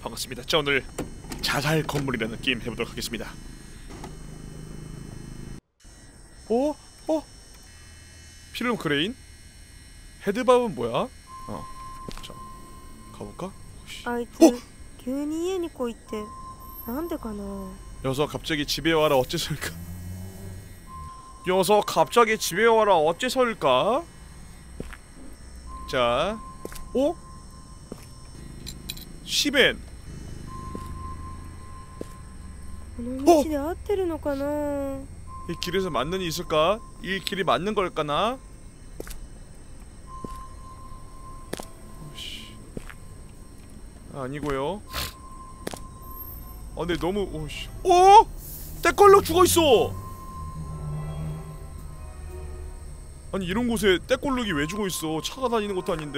반갑습니다. 자, 오늘 자살 건물이라는 게임 해보도록 하겠습니다. 필름 크레인? 헤드밥은 뭐야? 자, 가볼까? あいつ急に家に来いってなんでかな。 녀석 갑자기 집에 와라 어째서일까? 녀석 갑자기 집에 와라 어째서일까? 자, 시벤. この道で合ってるのかな。 이 길에서 맞는 이 있을까? 이 길이 맞는 걸까나? 아니고요. 근데 너무 떼걸로 죽어있어! 아니 이런 곳에 떼꼴룩이 왜 죽어있어? 차가 다니는 것도 아닌데.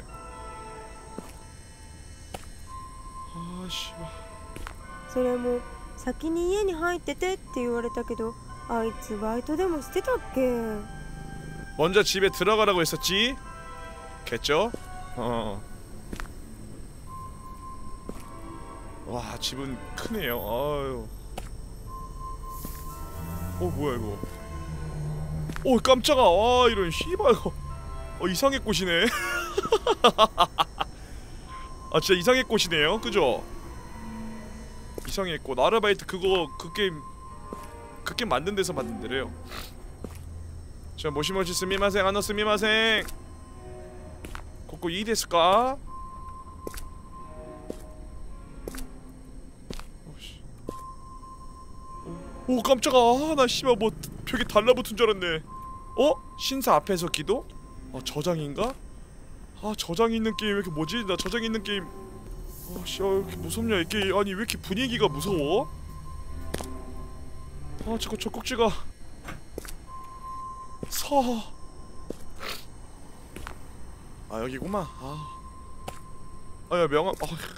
씨발. それも先に家に入っててって言われたけど、あいつバイトでもしてたっけ。 먼저 집에 들어가라고 했었지? 겠죠? 와, 집은 크네요. 아유. 뭐야 이거. 깜짝아. 이런 씨발. 이상의 꽃이네. 진짜 이상의 꽃이네요. 그죠? 이상의 꽃. 아르바이트 그 게임 만든 데서 만든 데래요. 자, 모시모시 스미마생, 아노 스미마생. 고고 이 데스까? 깜짝아. 나 씨발 뭐 벽에 달라붙은 줄 알았네. 신사 앞에서 기도? 저장인가? 저장이 있는 게임 왜 이렇게 뭐지? 나 저장이 있는 게임 왜 이렇게 무섭냐 이 게임. 아니 왜 이렇게 분위기가 무서워? 자꾸 저 꼭지가 여기구만. 야 명함.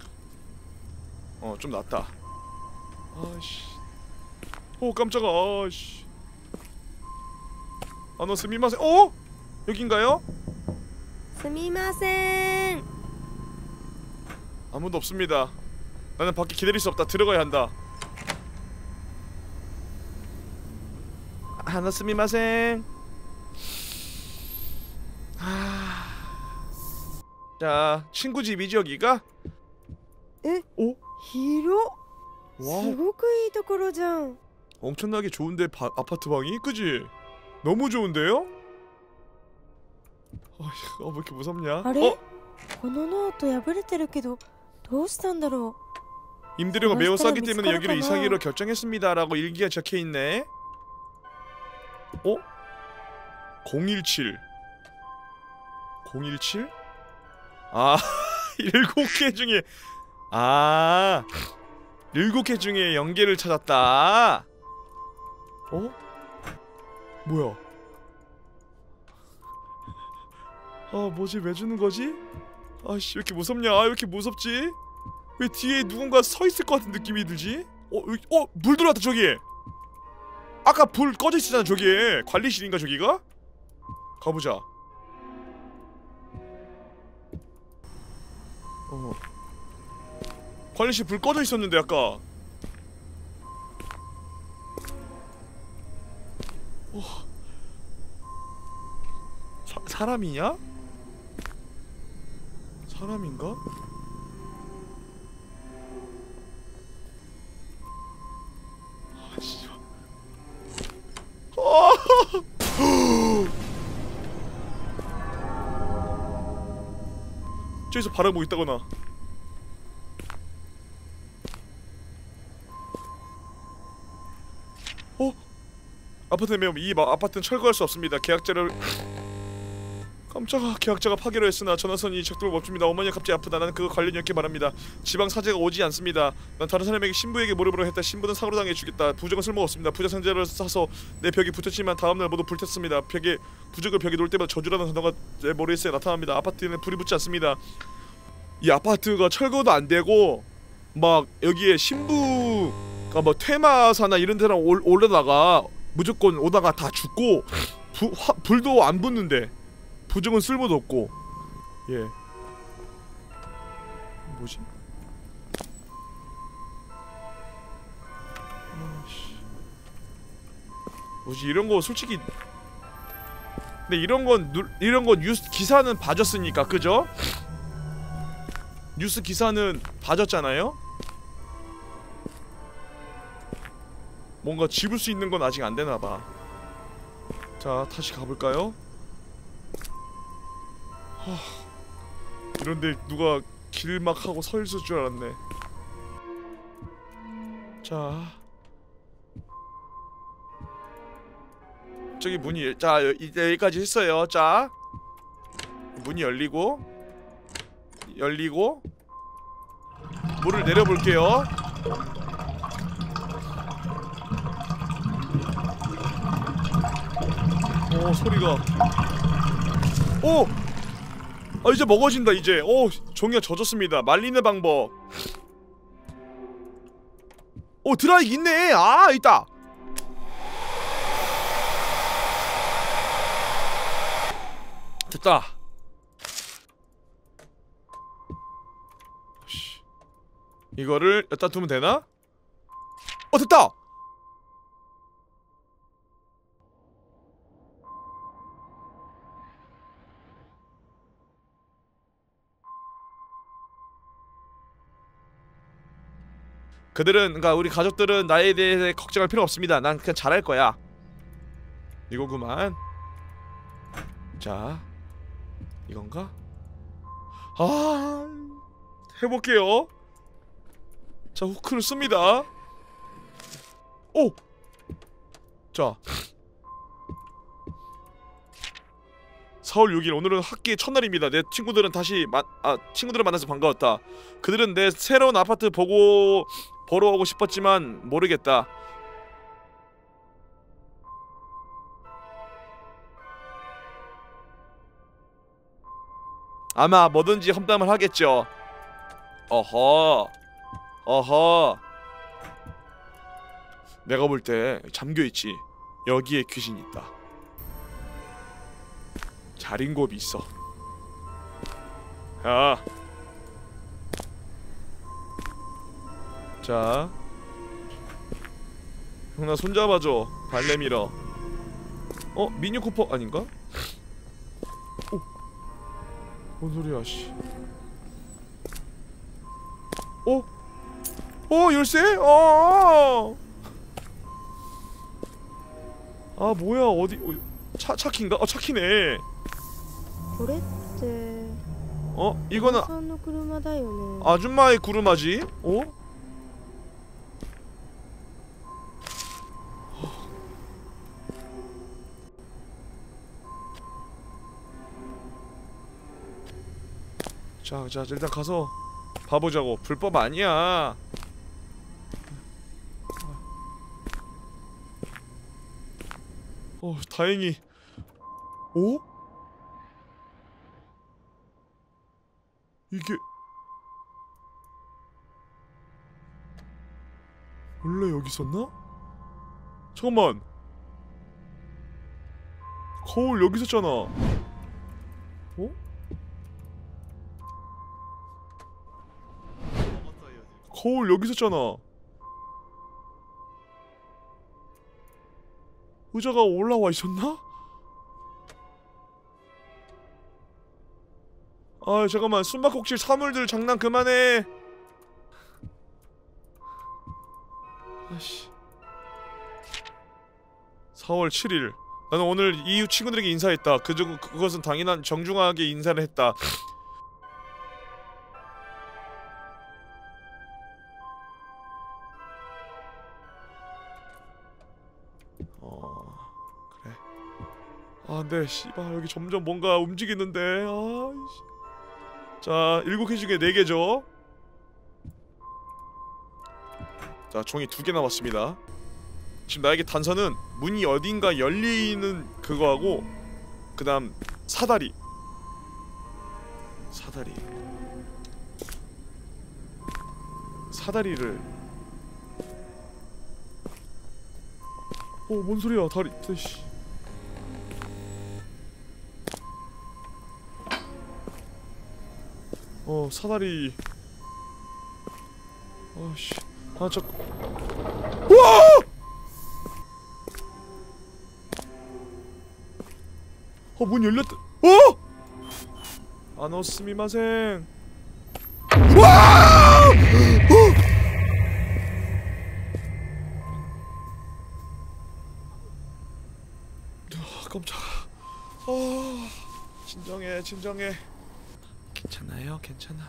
좀 낫다. 씨. 깜짝아. 씨. 너 스미마셍. 여긴가요? 스미마셍. 아무도 없습니다. 나는 밖에 기다릴 수 없다. 들어가야 한다. 너 스미마셍. 자, 친구 집이지 여기가? 히로? 와, すごくいいところじゃん。 엄청나게 좋은데 아파트 방이? 그지? 너무 좋은데요? 왜 이렇게 무섭냐? あれ？このノート破れてるけどどうしたんだろう。 임대료가 매우 싸기 때문에 여기로 이사기로 결정했습니다 라고 일기가 적혀있네. 017 017? 7개 중에 7개 중에 연계를 찾았다. 뭐야? 뭐지? 왜 주는 거지? 씨, 왜 이렇게 무섭냐? 왜 이렇게 무섭지? 왜 뒤에 누군가 서 있을 것 같은 느낌이 들지? 물 들어왔다 저기. 아까 불 꺼져 있었잖아 저기에. 관리실인가 저기가? 가보자. 관리실 불 꺼져 있었는데 아까. 사람이냐? 사람인가? 씨. 저기서 바라보고 있다거나. 아파트에 매우 이 아파트는 철거할 수 없습니다. 계약자를 깜짝아. 계약자가 파기로 했으나 전화선이 적도록 멈춥니다. 어머니가 갑자기 아프다. 나는 그거 관련이 없게 말합니다. 지방 사제가 오지 않습니다. 난 다른 사람에게 신부에게 물어보려 했다. 신부는 사고로 당해 죽겠다. 부적은 쓸모없습니다. 부적 상자를 사서 내 벽에 붙였지만 다음날 모두 불탔습니다. 부적을 벽에 놓을 때마다 저주라는 단어가 내 머리에 나타납니다. 아파트에는 불이 붙지 않습니다. 이 아파트가 철거도 안 되고 막 여기에 신부가 뭐 퇴마사나 이런 데랑 올라다가 무조건 오다가 다 죽고 불도 안 붙는데 부적은 쓸모도 없고. 예. 뭐지? 뭐지 이런 거 솔직히. 근데 이런 건 뉴스 기사는 봐줬으니까 그죠? 뉴스 기사는 봐줬잖아요. 뭔가 집을 수 있는 건 아직 안 되나 봐. 자, 다시 가볼까요? 이런데 누가 길 막 하고 서 있을 줄 알았네. 자, 저기 문이 자 여기까지 했어요. 자, 문이 열리고 물을 내려볼게요. 오, 소리가. 오! 아, 이제 먹어진다 이제. 오, 종이가 젖었습니다. 말리는 방법. 오, 드라이 있네. 아, 있다. 됐다. 이거를 여기다 두면 되나? 됐다! 그러니까 우리 가족들은 나에 대해 걱정할 필요 없습니다. 난 그냥 잘할 거야. 이거구만. 자, 이건가? 해볼게요. 자, 후크를 씁니다. 오! 자, 4월 6일 오늘은 학기의 첫날입니다. 내 친구들은 친구들을 만나서 반가웠다. 그들은 내 새로운 아파트 보러 오고 싶었지만 모르겠다. 아마 뭐든지 험담을 하겠죠. 어허. 내가 볼 때 잠겨있지. 여기에 귀신이 있다. 자린곱이 있어. 야. 자, 형 나 손잡아줘. 발레 밀어. 미니 쿠퍼 아닌가? 뭔 소리야, 씨. 열쇠? 뭐야, 어디, 차키인가? 차키네. これって 이거는 さんの車だよね。 아줌마의 구루마지? 자, 일단 가서 봐보자고. 불법 아니야. 다행히. 이게 원래 여기 있었나? 잠깐만. 거울 여기 있었잖아. 거울 여기 있었잖아. 의자가 올라와 있었나? 잠깐만. 숨바꼭질 사물들 장난 그만해. 아씨. 4월 7일 나는 오늘 이웃 친구들에게 인사했다. 그것은 당연한 정중하게 인사를 했다. 그래. 네, 씨발 여기 점점 뭔가 움직이는데. 자, 7개 중에 4개죠. 자, 종이 2개 남았습니다. 지금 나에게 단서는 문이 어딘가 열리는 그거하고 그 다음 사다리를 뭔 소리야. 다리 씨. 사다리. 씨. 우와! 문 열렸다. 아노스미마생. 와! 깜짝아. 진정해, 진정해. 괜찮아요, 괜찮아.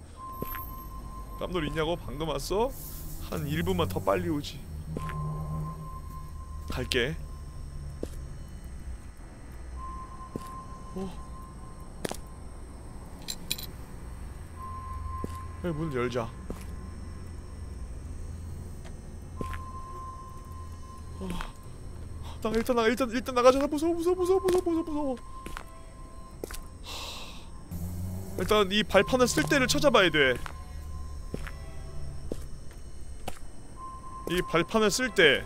깜놀 있냐고? 방금 왔어? 한 1분만 더 빨리 오지. 갈게. 왜 문을 열자. 일단 나가자. 무서워. 일단 이 발판을 쓸 때를 찾아봐야 돼. 이 발판을 쓸 때.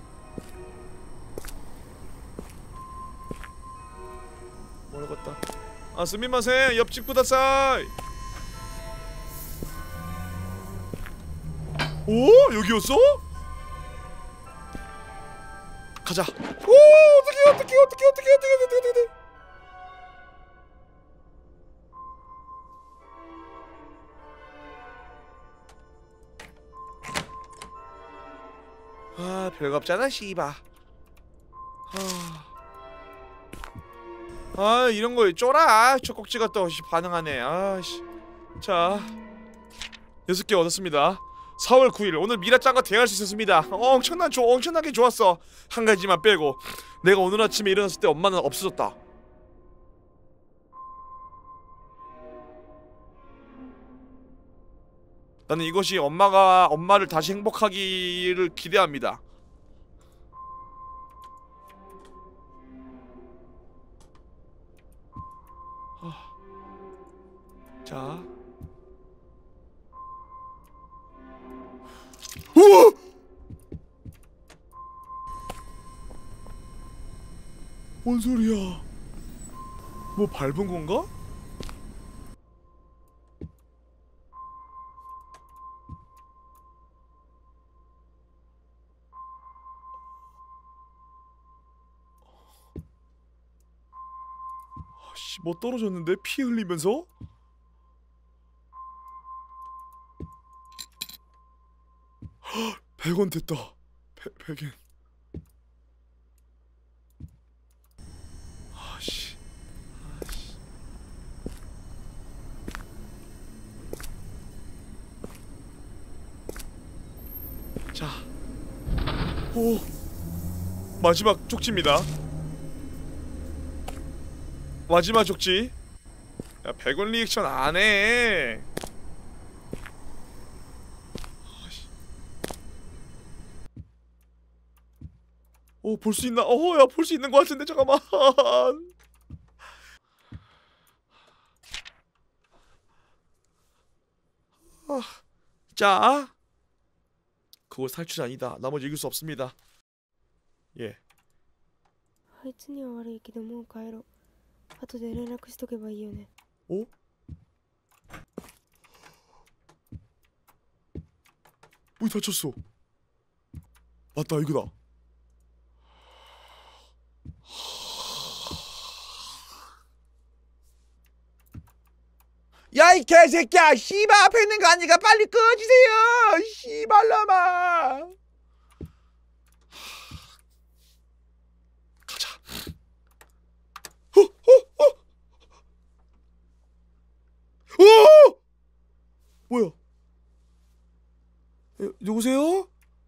모르겠다. 아, 스미마셍. 옆집 구다사이. 오, 여기였어? 가자. 오, 어떡해. 아, 별거 없잖아, 씨바. 이런 거에 쫄아. 젖꼭지가 또 반응하네. 아씨. 자, 6개 얻었습니다. 4월 9일 오늘 미라짱과 대화할 수 있었습니다. 엄청나게 좋았어. 한 가지만 빼고 내가 오늘 아침에 일어났을 때 엄마는 없어졌다. 나는 이것이 엄마를 다시 행복하기를 기대합니다. 자. 우와! 뭔 소리야? 뭐 밟은 건가? 아씨, 뭐 떨어졌는데? 피 흘리면서? 헉! 100원 됐다. 100엔. 아씨. 자. 오. 마지막 쪽지입니다. 마지막 쪽지. 야, 100원 리액션 안 해. 볼 수 있나? 야, 볼 수 있는 것 같은데, 잠깐만. 자, 그거 탈출이 아니다. 나머지 이길 수 없습니다. 예. あいつには悪いけどもう帰ろう。後で連絡しとけばいいよね。 오? 문이 닫혔어. 맞다, 이거다. 야, 이 개새끼야! 씨발 앞에 있는 거 아니까 빨리 꺼지세요! 씨발놈아! 가자. 뭐야? 누구세요?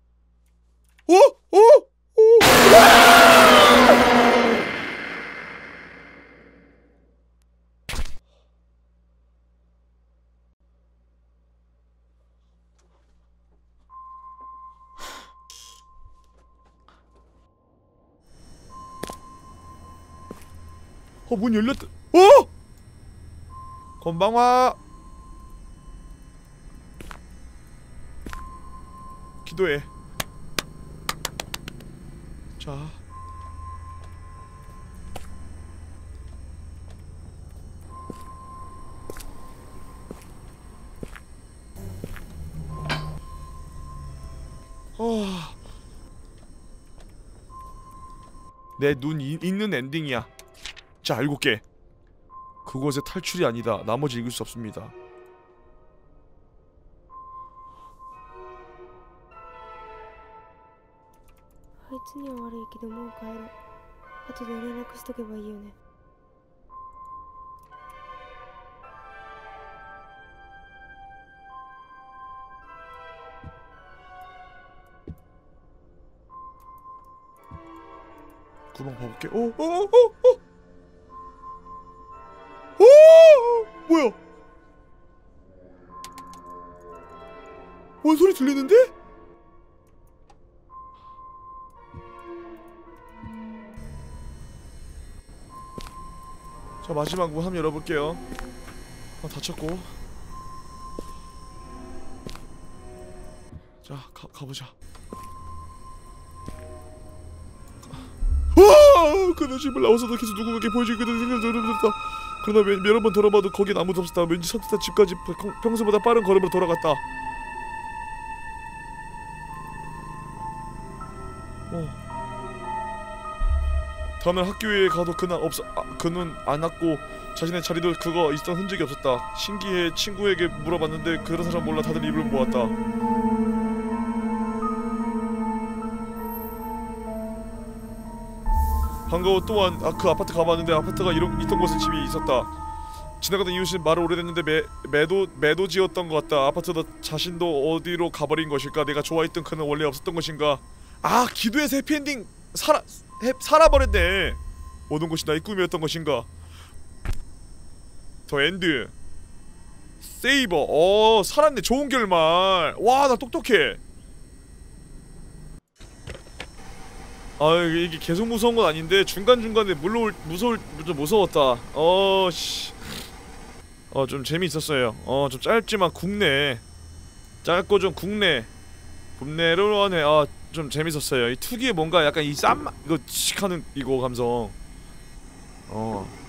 문 열렸다. 건방와. 기도해. 자. 내 눈 있는 엔딩이야. 자 7개. 그곳의 탈출이 아니다. 나머지 읽을 수 없습니다. あいつには悪いけどもう帰ろう。後で連絡しとけばいいよね。 구멍 봐볼게. 뭐야? 뭔 소리 들리는데? 자 마지막 문 한번 열어볼게요. 닫혔고. 자 가보자. 그는 집을 나와서도 계속 누군가에게 보여주거든 생각이 들었다. 그러나 여러 번 돌아봐도 거긴 아무도 없었다. 왠지 선뜻한 집까지 평소보다 빠른 걸음으로 돌아갔다. 다음날 학교에 가도 그는 안 왔고 자신의 자리도 그거 있던 흔적이 없었다. 신기해 친구에게 물어봤는데 그런 사람 몰라 다들 입을 모았다. 반가워. 또한 그 아파트 가봤는데 아파트가 있던 곳에 집이 있었다. 지나가던 이웃이 말을 오래됐는데 매도지였던 것 같다. 아파트도 자신도 어디로 가버린 것일까? 내가 좋아했던 그는 원래 없었던 것인가? 아 기도에서 해피엔딩 살아버렸네. 모든 것이 나의 꿈이었던 것인가? 더 엔드 세이버. 살았네. 좋은 결말. 와 나 똑똑해. 이게 계속 무서운 건 아닌데 중간중간에 좀 무서웠다. 씨. 좀 재미있었어요. 좀 짧지만 국내. 짧고 좀 국내로 하네. 좀 재밌었어요. 이 특유의 뭔가 약간 이 쌈 이거 칙하는 이거 감성.